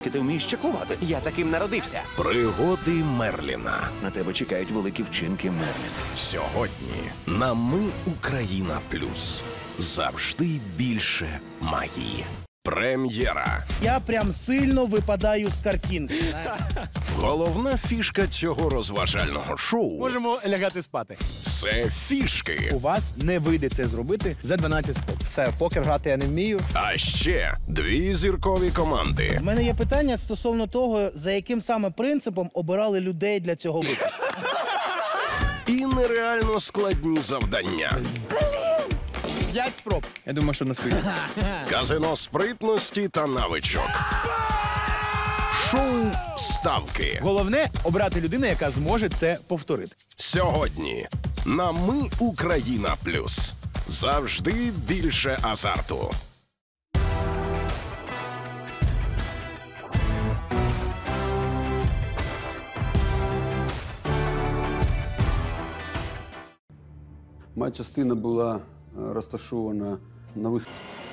Ти вмієш чаклувати. Я таким народився. Пригоди Мерліна. На тебе чекають великі вчинки, Мерлін. Сьогодні на Ми Україна Плюс. Завжди більше магії. Прем'єра. Я прям сильно випадаю з картинки. знаєте. Головна фішка цього розважального шоу Можемо лягати спати. – це фішки. У вас не вийде це зробити за 12 спроб. Все, в покер грати я не вмію. А ще дві зіркові команди. У мене є питання стосовно того, за яким саме принципом обирали людей для цього випуску. І нереально складні завдання. 5 спроб. Я думаю, що на свої. Казино спритності та навичок. Шоу «Ставки». Головне – обрати людину, яка зможе це повторити. Сьогодні на Ми Україна Плюс. Завжди більше азарту. Моя частина була розташована на висоті.